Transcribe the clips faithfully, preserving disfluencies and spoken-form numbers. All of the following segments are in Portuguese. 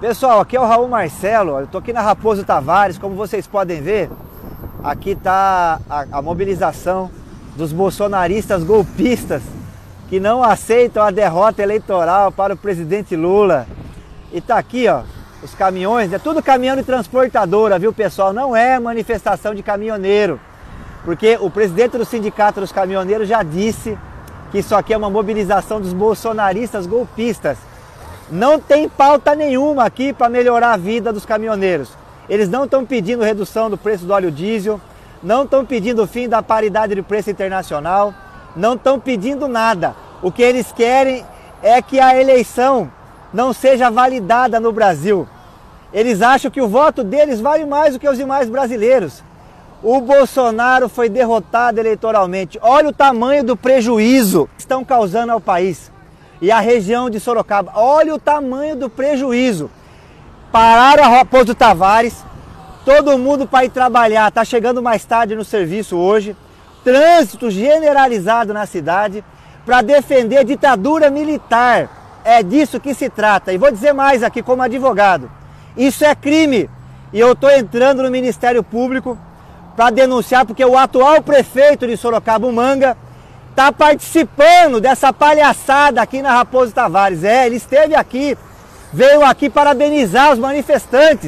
Pessoal, aqui é o Raul Marcelo, eu tô aqui na Raposo Tavares, como vocês podem ver, aqui está a, a mobilização dos bolsonaristas golpistas que não aceitam a derrota eleitoral para o presidente Lula. E tá aqui, ó, os caminhões, é tudo caminhão de transportadora, viu, pessoal? Não é manifestação de caminhoneiro, porque o presidente do Sindicato dos Caminhoneiros já disse que isso aqui é uma mobilização dos bolsonaristas golpistas. Não tem pauta nenhuma aqui para melhorar a vida dos caminhoneiros. Eles não estão pedindo redução do preço do óleo diesel, não estão pedindo o fim da paridade de preço internacional, não estão pedindo nada. O que eles querem é que a eleição não seja validada no Brasil. Eles acham que o voto deles vale mais do que os demais brasileiros. O Bolsonaro foi derrotado eleitoralmente. Olha o tamanho do prejuízo que estão causando ao país. E a região de Sorocaba, olha o tamanho do prejuízo. Pararam a Raposo Tavares, todo mundo para ir trabalhar, está chegando mais tarde no serviço hoje. Trânsito generalizado na cidade para defender a ditadura militar. É disso que se trata. E vou dizer mais aqui como advogado. Isso é crime. E eu estou entrando no Ministério Público para denunciar, porque o atual prefeito de Sorocaba, o Manga, está participando dessa palhaçada aqui na Raposo Tavares. É, ele esteve aqui, veio aqui parabenizar os manifestantes.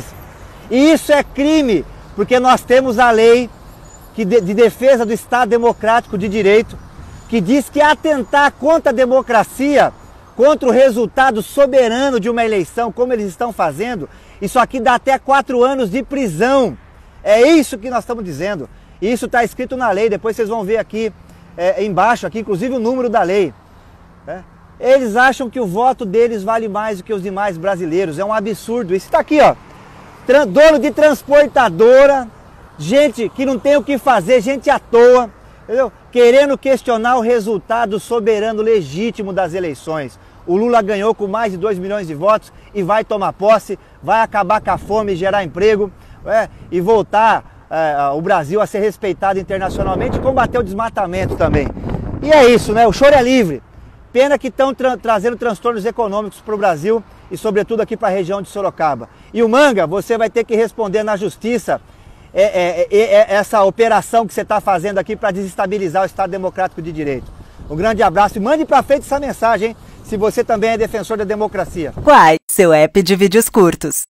E isso é crime, porque nós temos a lei que de, de defesa do Estado Democrático de Direito, que diz que atentar contra a democracia, contra o resultado soberano de uma eleição, como eles estão fazendo, isso aqui dá até quatro anos de prisão. É isso que nós estamos dizendo. E isso está escrito na lei, depois vocês vão ver aqui, É, embaixo aqui, inclusive o número da lei. Né? Eles acham que o voto deles vale mais do que os demais brasileiros. É um absurdo. Isso está aqui, ó. Tran- dono de transportadora, gente que não tem o que fazer, gente à toa, entendeu? Querendo questionar o resultado soberano legítimo das eleições. O Lula ganhou com mais de dois milhões de votos e vai tomar posse, vai acabar com a fome e gerar emprego, é, e voltar É, o Brasil a ser respeitado internacionalmente e combater o desmatamento também. E é isso, né? O choro é livre. Pena que estão tra trazendo transtornos econômicos para o Brasil e sobretudo aqui para a região de Sorocaba. E o Manga, você vai ter que responder na justiça é, é, é, é, essa operação que você está fazendo aqui para desestabilizar o Estado Democrático de Direito. Um grande abraço e mande para frente essa mensagem, hein? Se você também é defensor da democracia. Quai, seu app de vídeos curtos.